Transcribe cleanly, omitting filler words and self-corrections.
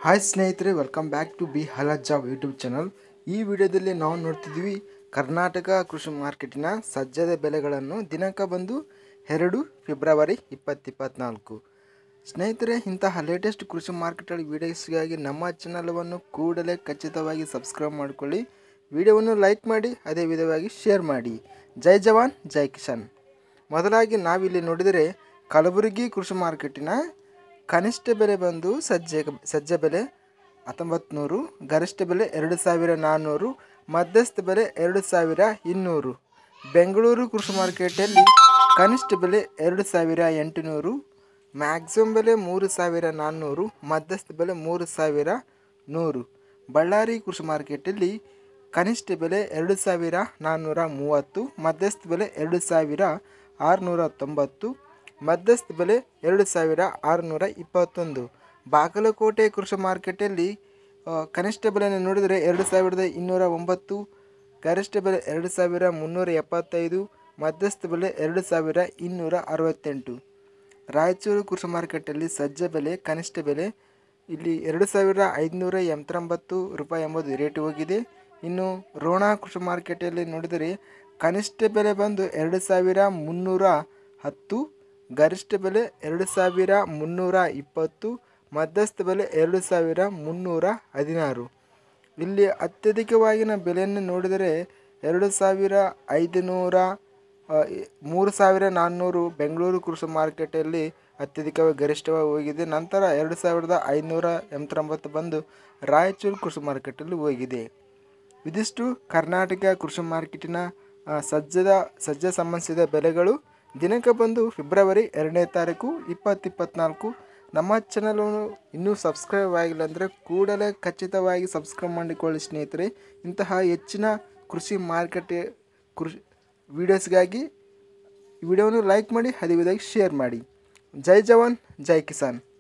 Hi ಸ್ನೇಹಿತರೆ, welcome back to ಬಿ ಹಲತ್ ಜಾಬ್ ಯೂಟ್ಯೂಬ್ ಚಾನಲ್. ಈ ವಿಡಿಯೋದಲ್ಲಿ ನಾವು ನೋಡ್ತಿದ್ವಿ ಕರ್ನಾಟಕ ಕೃಷಿ ಮಾರ್ಕೆಟಿನ ಸಜ್ಜದ ಬೆಲೆಗಳನ್ನು ದಿನಾಂಕ ಬಂದು 2 ಫೆಬ್ರವರಿ 2024. ಸ್ನೇಹಿತರೆ, ಇಂತಹ ಲೇಟೆಸ್ಟ್ ಕೃಷಿ ಮಾರ್ಕೆಟ್ ವಿಡಿಯೋಸ್ಗಾಗಿ ನಮ್ಮ ಚಾನಲವನ್ನು ಕೂಡಲೇ ಖಚಿತವಾಗಿ ಸಬ್ಸ್ಕ್ರೈಬ್ ಮಾಡಿಕೊಳ್ಳಿ. ವಿಡಿಯೋವನ್ನು ಲೈಕ್ ಮಾಡಿ, ಅದೇ ವಿಧವಾಗಿ ಶೇರ್ ಮಾಡಿ. ಜೈ ಜವಾನ್ ಜೈ ಕಿಸಾನ್. ಮೊದಲಾಗಿ ನಾವಿಲ್ಲಿ ಕಲಬುರಗಿ ಕೃಷಿ ಮಾರ್ಕೆಟಿನ ಕನಿಷ್ಠ ಬೆಲೆ ಬಂದು ಸಜ್ಜೆ ಬೆಲೆ 1900, ಗರಿಷ್ಠ ಬೆಲೆ 2400, ಮಧ್ಯಸ್ಥ ಬೆಲೆ 2200. ಬೆಂಗಳೂರು ಕೃಷಿ ಮಾರ್ಕೆಟಲ್ಲಿ ಕನಿಷ್ಠ ಬೆಲೆ 2800, ಮ್ಯಾಕ್ಸಿಮಮ್ ಬೆಲೆ 3400, ಮಧ್ಯಸ್ಥ ಬೆಲೆ 3100. ಬಳ್ಳಾರಿ ಕೃಷಿ ಮಾರ್ಕೆಟಲ್ಲಿ ಕನಿಷ್ಠ ಬೆಲೆ 2430, ಮಧ್ಯಸ್ಥ ಬೆಲೆ 2690, ಮಧ್ಯಸ್ಥ ಬೆಲೆ 2621. ಬಾಗಲಕೋಟೆ ಕೃಷಿ ಮಾರ್ಕೆಟಲ್ಲಿ ಕನಿಷ್ಠ ಬೆಲೆಯನ್ನು ನೋಡಿದರೆ 2209, ಗರಿಷ್ಠ ಬೆಲೆ 2375, ಮಧ್ಯಸ್ಥ ಬೆಲೆ 2268. ರಾಯಚೂರು ಕೃಷಿ ಮಾರ್ಕೆಟಲ್ಲಿ ಸಜ್ಜೆ ಬೆಲೆ ಕನಿಷ್ಠ ಬೆಲೆ ಇಲ್ಲಿ 2589 ರೂಪಾಯಿ ಎಂಬುದು ರೇಟ್ ಹೋಗಿದೆ. ಇನ್ನು ರೋಣ ಕೃಷಿ ಮಾರ್ಕೆಟಲ್ಲಿ ನೋಡಿದರೆ ಕನಿಷ್ಠ ಬೆಲೆ ಬಂದು 2310, ಗರಿಷ್ಠ ಬೆಲೆ 2320, ಮಧ್ಯಸ್ಥ ಬೆಲೆ 2316. ಇಲ್ಲಿ ಅತ್ಯಧಿಕವಾಗಿನ ಬೆಲೆಯನ್ನು ನೋಡಿದರೆ 2500, 3400 ಬೆಂಗಳೂರು ಕೃಷಿ ಮಾರ್ಕೆಟಲ್ಲಿ ಅತ್ಯಧಿಕವಾಗಿ ಗರಿಷ್ಠವಾಗಿ ಹೋಗಿದೆ. ನಂತರ 2589 ಬಂದು ರಾಯಚೂರು ಕೃಷಿ ಮಾರ್ಕೆಟಲ್ಲಿ ಹೋಗಿದೆ. ಇದಿಷ್ಟು ಕರ್ನಾಟಕ ಕೃಷಿ ಮಾರ್ಕೆಟಿನ ಸಜ್ಜೆ ಸಂಬಂಧಿಸಿದ ಬೆಲೆಗಳು. ದಿನಾಂಕ ಬಂದು ಫೆಬ್ರವರಿ 2ನೇ ತಾರೀಕು 2024. ನಮ್ಮ ಚಾನಲನ್ನು ಇನ್ನೂ ಸಬ್ಸ್ಕ್ರೈಬ್ ಆಗಿಲ್ಲ ಅಂದರೆ ಕೂಡಲೇ ಖಚಿತವಾಗಿ ಸಬ್ಸ್ಕ್ರೈಬ್ ಮಾಡಿಕೊಳ್ಳಿ ಸ್ನೇಹಿತರೆ. ಇಂತಹ ಹೆಚ್ಚಿನ ಕೃಷಿ ವಿಡಿಯೋಸ್ಗಾಗಿ ವಿಡಿಯೋವನ್ನು ಲೈಕ್ ಮಾಡಿ, ಅದೇ ವಿಧವಾಗಿ ಶೇರ್ ಮಾಡಿ. ಜೈ ಜವಾನ್ ಜೈ ಕಿಸಾನ್.